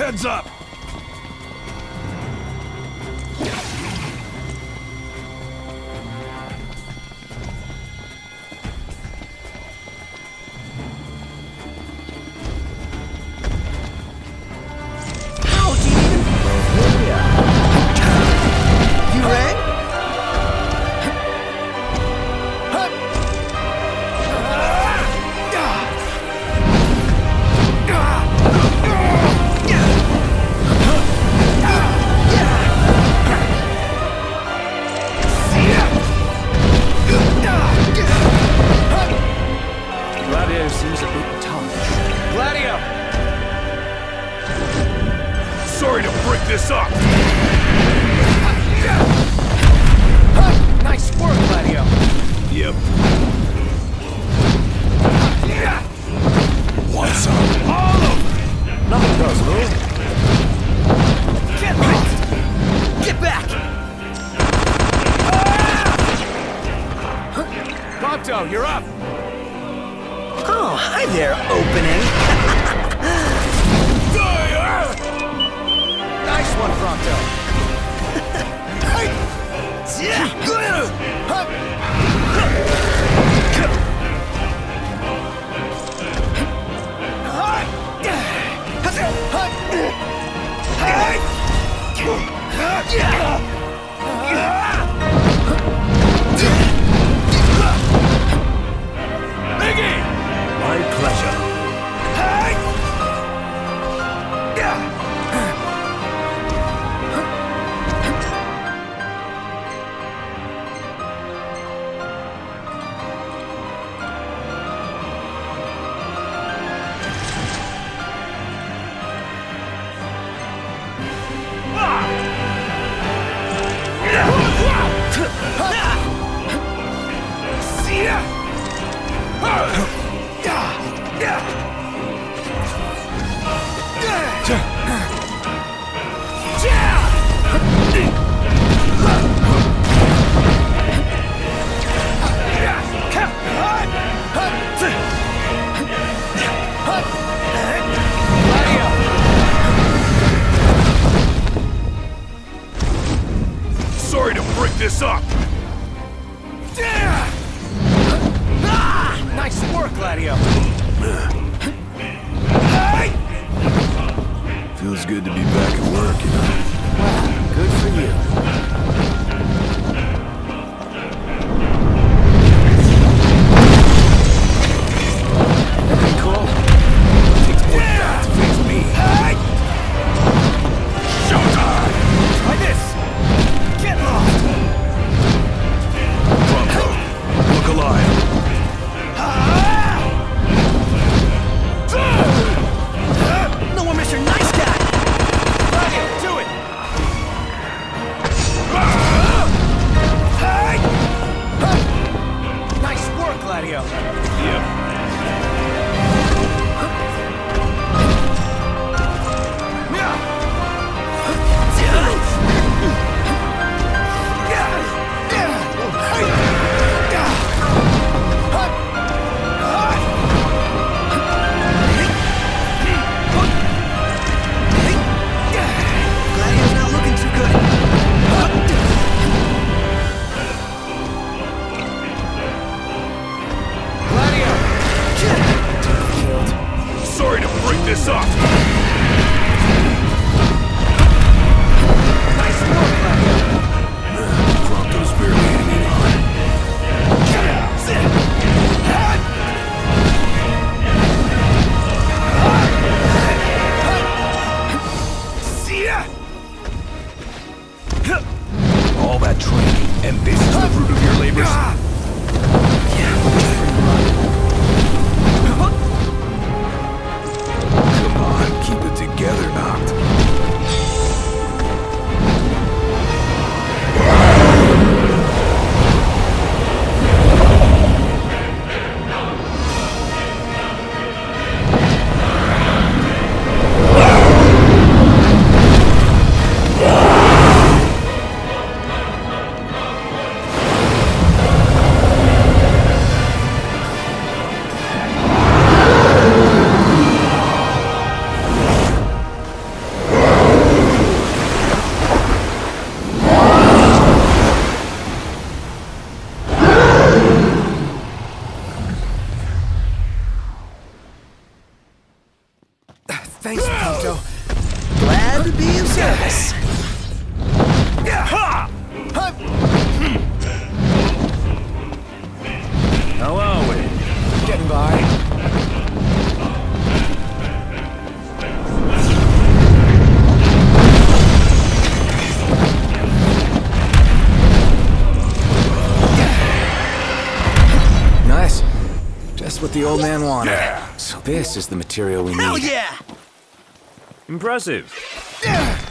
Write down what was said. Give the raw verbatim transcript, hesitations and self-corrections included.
Heads up! Seems a bit tough. Gladio! Sorry to break this up! Nice work, Gladio! Yep. Want some? All of them! Nothing does, move. Get lost! Get back! Prompto, you're up! Oh, hi there, opening. Nice one, Prompto. My pleasure. Sorry to break this up! Nice work, Gladio! Feels good to be back at work, you know? Wow, good for you. Pretty cool. Takes more than that to face me. Showtime! Try this! Get lost! Prompto, look alive. No more Mister Nice Guy! Gladio, do it! Glad to be of service. Ha! How are we? Getting by. Nice. Just what the old man wanted. Yeah. So this is the material we need. Hell yeah! Impressive. Yeah.